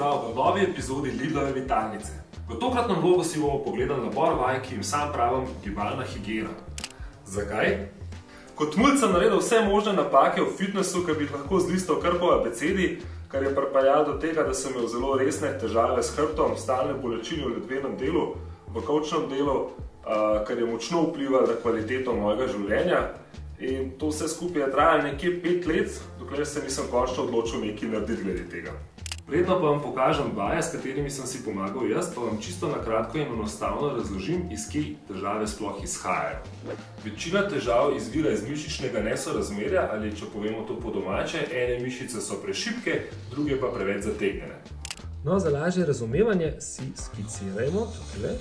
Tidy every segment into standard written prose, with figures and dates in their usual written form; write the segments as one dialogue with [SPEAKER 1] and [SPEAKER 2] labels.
[SPEAKER 1] pozdrav v novi epizodi Lidlove Vitalnice. V tokratnem vlogu si bomo pogledali nabor vaj, ki jim sam pravim gibalna higiena. Zakaj? Kot mulj sem naredil vse možne napake v fitnessu, ki bi lahko zlistal kar po abecedi, kar je pripeljalo do tega, da sem imel zelo resne težave s hrbtom, stalne bolečine v ledvenem delu, v kolčnem delu, kar je močno vplivalo na kvaliteto mojega življenja. In to vse skupaj je trajalo nekje 5 let, dokler se nisem končno odločil nekaj narediti glede tega. Predno pa vam pokažem vaje, s katerimi sem si pomagal jaz, pa vam čisto na kratko in enostavno razložim, iz kje težave sploh izhajajo. Večina težav izvira iz mišičnega nesorazmerja, ali če povemo to po domače, ene mišice so prešibke, druge pa preveč zategnjene.
[SPEAKER 2] No, za lažje razumevanje si skicirajmo tukaj.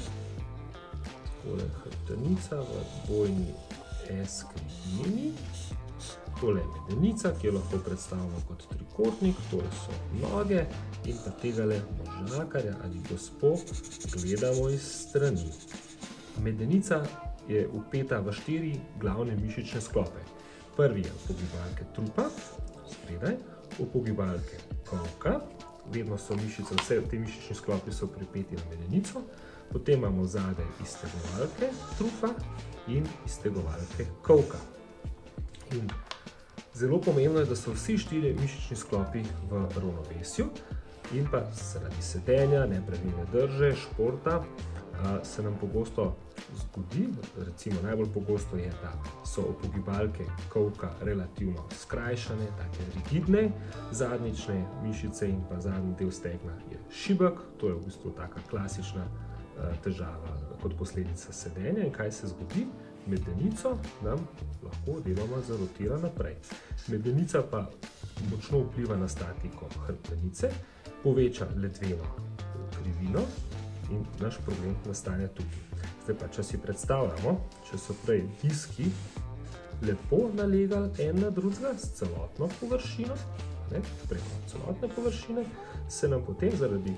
[SPEAKER 2] Tole hrbtenica v dvojni S-krivini. Tole je medenica, ki jo lahko predstavimo kot trikotnik, tole so noge in pa tegale možakarja ali gospo gledamo iz strani. Medenica je vpeta v 4 glavne mišične sklope. Prvi je upogibalke trupa, spredaj, upogibalke kolka, vedno so mišice, vse te mišični sklopi so pripeti na medenico, potem imamo zadaj iztegovalke trupa in iztegovalke kolka. In zelo pomembno je, da so vsi 4 mišični sklopi v ravnovesju in pa zaradi sedenja, nepravilne drže, športa se nam pogosto zgodi, recimo najbolj pogosto je, da so upogibalke kolka relativno skrajšane, take rigidne, zadnjične mišice in pa zadnji del stegna je šibek, to je v bistvu taka klasična težava kot posledica sedenja. In kaj se zgodi? Medenico nam lahko deloma zarotira naprej. Medenica pa močno vpliva na statiko hrbtenice, poveča ledveno krivino in naš problem nastane tukaj. Zdaj pa, če si predstavljamo, če so prej diski lepo nalegali en na drugega s celotno površino, preko celotne površine, se nam potem zaradi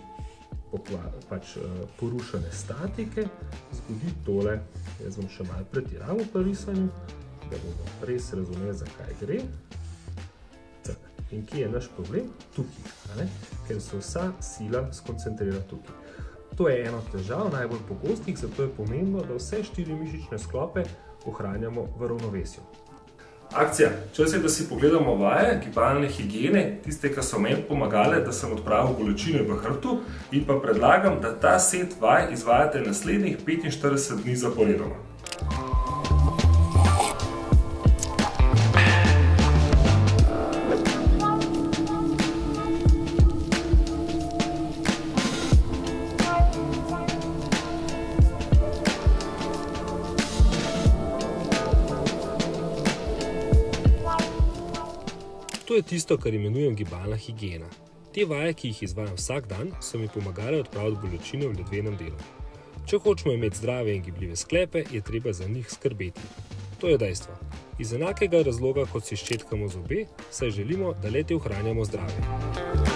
[SPEAKER 2] porušene statike zgodi tole. Jaz bom še malo pretiral v risanju, da bomo res razumeli, zakaj gre. In kje je naš problem? Tukaj, ker se vsa sila skoncentrira tukaj. To je eno težav, najbolj pogostih, zato je pomembno, da vse 4 mišične sklope ohranjamo v ravnovesju.
[SPEAKER 1] Akcija! Čas je, da si pogledamo vaje gibalne higiene, tiste, ki so meni pomagale, da sem odpravil bolečine v hrbtu, in pa predlagam, da ta set vaj izvajate naslednjih 45 dni zaporedoma.
[SPEAKER 2] To je tisto, kar imenujem gibalna higiena. Te vaje, ki jih izvajam vsak dan, so mi pomagale odpraviti bolečine v ledvenem delu. Če hočemo imeti zdrave in gibljive sklepe, je treba za njih skrbeti. To je dejstvo. Iz enakega razloga, kot si ščetkamo zobe, saj želimo, da le-te ohranjamo zdrave.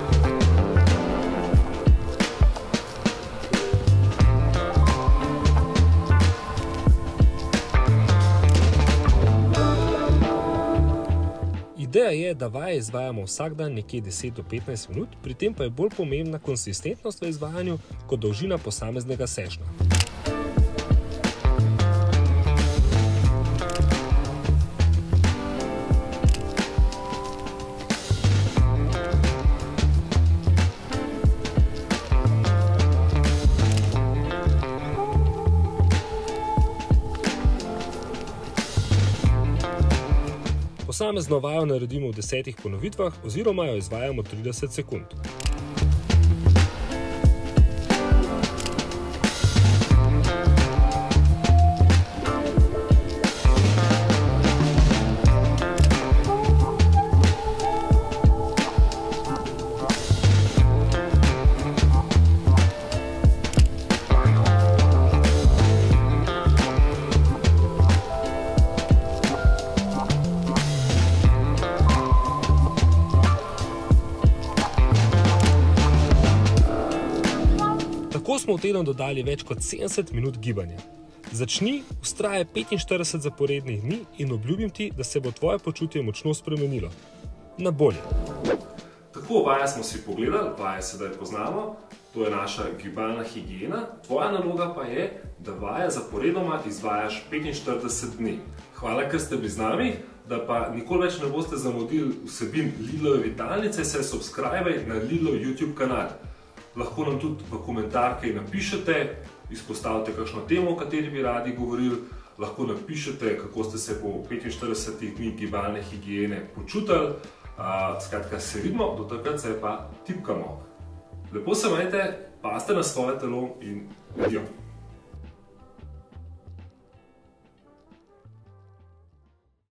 [SPEAKER 2] Ideja je, da vaje izvajamo vsak dan nekje 10 do 15 minut, pri tem pa je bolj pomembna konsistentnost v izvajanju kot dolžina posameznega sežna. Posamezno vajo naredimo v 10 ponovitvah oziroma jo izvajamo 30 sekund. Tako smo v teden dodali več kot 70 minut gibanja. Začni, vztrajaj 45 zaporednih dni in obljubim ti, da se bo tvoje počutje močno spremenilo. Na bolje.
[SPEAKER 1] Tako, vaje smo si pogledali, vaje sedaj poznamo, to je naša gibalna higiena. Tvoja naloga pa je, da vaje zaporedoma izvajaš 45 dni. Hvala, ker ste bili z nami, da pa nikoli več ne boste zamudili vsebin Lidlove Vitalnice, se subscribaj na Lidlov YouTube kanal. Lahko nam tudi v komentarke napišete, izpostavite kakšno temo, o kateri bi radi govorili, lahko napišete, kako ste se po 45 dni gibalne higiene počutili. Skratka, se vidimo, do takrat se pa tipkamo. Lepo se majte, pazite na svoje telo in adijo.